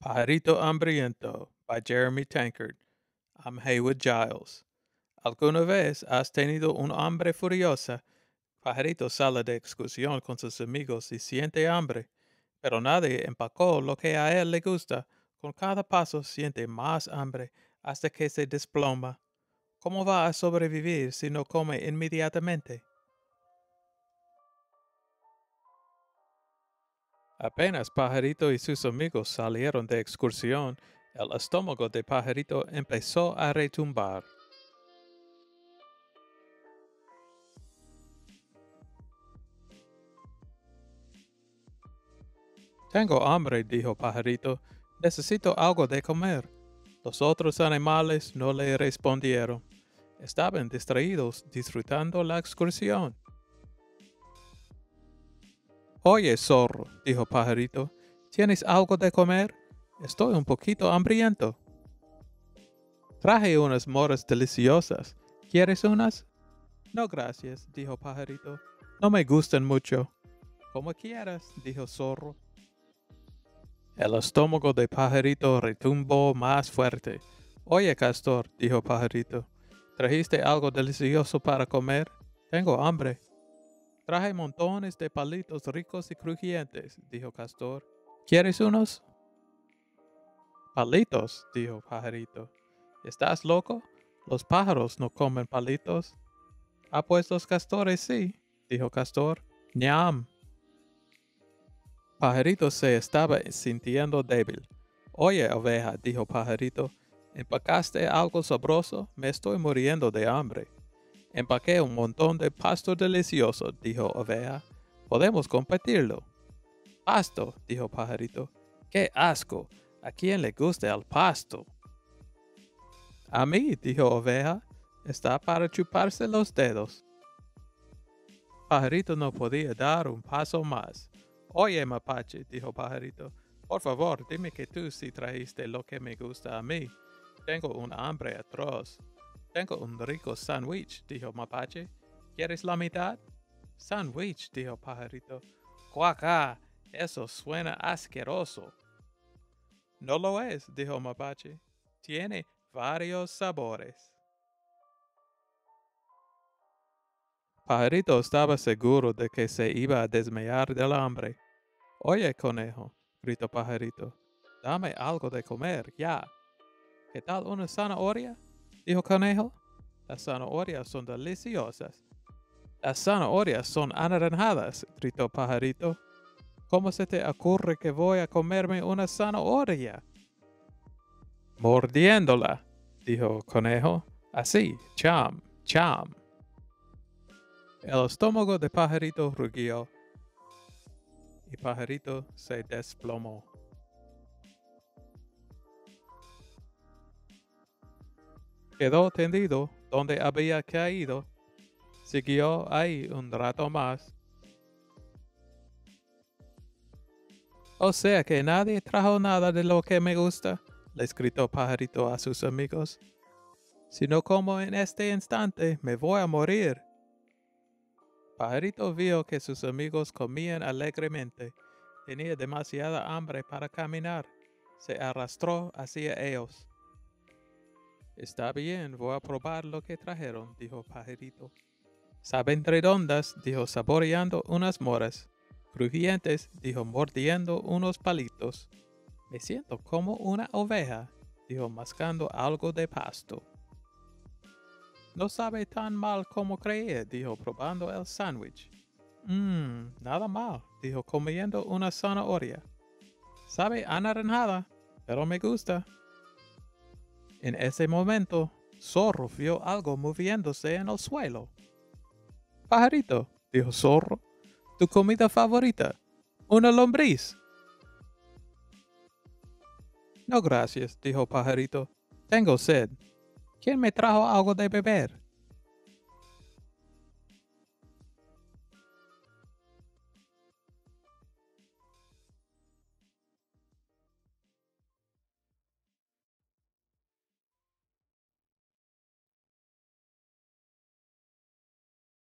Pajarito Hambriento by Jeremy Tankard. I'm Haywood Giles. ¿Alguna vez has tenido un hambre furiosa? Pajarito sale de excursión con sus amigos y siente hambre, pero nadie empacó lo que a él le gusta. Con cada paso siente más hambre hasta que se desploma. ¿Cómo va a sobrevivir si no come inmediatamente? Apenas Pajarito y sus amigos salieron de excursión, el estómago de Pajarito empezó a retumbar. Tengo hambre, dijo Pajarito. Necesito algo de comer. Los otros animales no le respondieron. Estaban distraídos disfrutando la excursión. Oye, zorro, dijo Pajarito, ¿tienes algo de comer? Estoy un poquito hambriento. Traje unas moras deliciosas. ¿Quieres unas? No, gracias, dijo Pajarito. No me gustan mucho. Como quieras, dijo Zorro. El estómago de Pajarito retumbó más fuerte. Oye, Castor, dijo Pajarito, ¿trajiste algo delicioso para comer? Tengo hambre. Traje montones de palitos ricos y crujientes, dijo Castor. ¿Quieres unos? Palitos, dijo Pajarito. ¿Estás loco? Los pájaros no comen palitos. Ah, pues los castores sí, dijo Castor. Ñam. Pajarito se estaba sintiendo débil. Oye, oveja, dijo Pajarito, ¿empacaste algo sabroso? Me estoy muriendo de hambre. Empaqué un montón de pasto delicioso, dijo Oveja. Podemos compartirlo. Pasto, dijo Pajarito. ¡Qué asco! ¿A quién le gusta el pasto? A mí, dijo Oveja. Está para chuparse los dedos. Pajarito no podía dar un paso más. Oye, Mapache, dijo Pajarito, por favor, dime que tú sí trajiste lo que me gusta a mí. Tengo un hambre atroz. Tengo un rico sándwich, dijo Mapache. ¿Quieres la mitad? Sándwich, dijo Pajarito. ¡Cuaca! Eso suena asqueroso. No lo es, dijo Mapache. Tiene varios sabores. Pajarito estaba seguro de que se iba a desmayar del hambre. Oye, conejo, gritó Pajarito, dame algo de comer, ya. ¿Qué tal una zanahoria? Dijo Conejo. Las zanahorias son deliciosas. Las zanahorias son anaranjadas, gritó Pajarito. ¿Cómo se te ocurre que voy a comerme una zanahoria? Mordiéndola, dijo Conejo. Así, cham, cham. El estómago de Pajarito rugió y Pajarito se desplomó. Quedó tendido donde había caído. Siguió ahí un rato más. O sea que nadie trajo nada de lo que me gusta, les gritó Pajarito a sus amigos. Si no como en este instante, me voy a morir. Pajarito vio que sus amigos comían alegremente. Tenía demasiada hambre para caminar. Se arrastró hacia ellos. Está bien, voy a probar lo que trajeron, dijo Pajarito. Saben redondas, dijo saboreando unas moras. Crujientes, dijo mordiendo unos palitos. Me siento como una oveja, dijo mascando algo de pasto. No sabe tan mal como creía, dijo probando el sándwich. Nada mal, dijo comiendo una zanahoria. Sabe anaranjada, pero me gusta. En ese momento, Zorro vio algo moviéndose en el suelo. Pajarito, dijo Zorro, tu comida favorita, una lombriz. No, gracias, dijo Pajarito. Tengo sed. ¿Quién me trajo algo de beber?